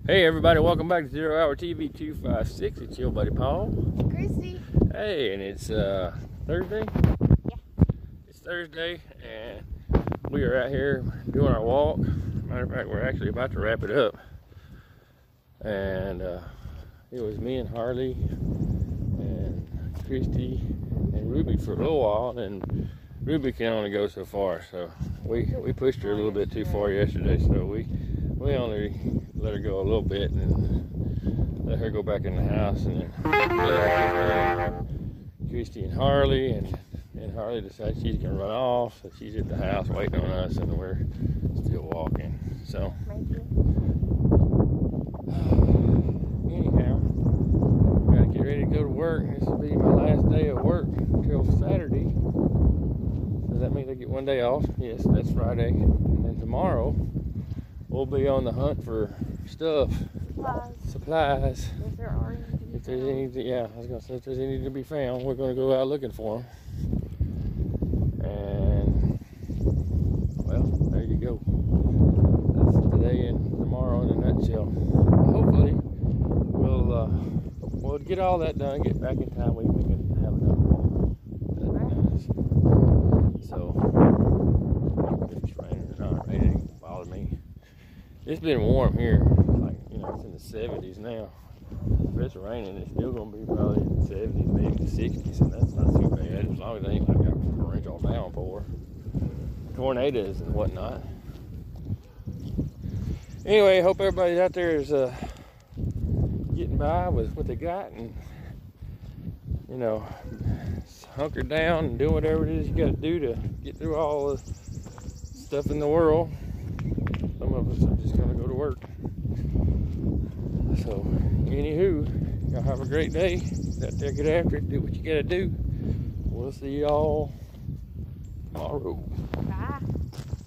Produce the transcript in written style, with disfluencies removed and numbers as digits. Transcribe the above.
Hey everybody, welcome back to Zero Hour TV 256. It's your buddy Paul. Christy. Hey, and it's Thursday? Yeah. It's Thursday and we are out here doing our walk. Matter of fact, we're actually about to wrap it up. And it was me and Harley and Christy and Ruby for a little while, and Ruby can only go so far, so we pushed her a little bit too far yesterday, so we only let her go a little bit and let her go back in the house, and then Christy and Harley, and Harley decided she's gonna run off, so she's at the house waiting on us, and we're still walking. So anyhow, gotta get ready to go to work. This will be my last day of work until Saturday. Does that mean I get one day off? Yes, that's Friday. And then tomorrow we'll be on the hunt for stuff. Supplies. If there are any. If there's anything, yeah, I was gonna say if there's any to be found, we're gonna go out looking for them. And well, there you go. That's today and tomorrow in a nutshell. Hopefully we'll get all that done, get back in time, we can have another walk. So if it's raining or not, it ain't bother me. It's been warm here, like, you know, it's in the 70s now. If it's raining, it's still gonna be probably in the 70s, maybe the 60s, and that's not too bad, as long as it ain't like a torrential downpour, tornadoes and whatnot. Anyway, hope everybody out there is getting by with what they got, and you know, hunker down and do whatever it is you got to do to get through all the stuff in the world. Some of us are just gonna go to work. So, anywho, y'all have a great day. Out there, get after it. Do what you gotta do. We'll see y'all tomorrow. Bye.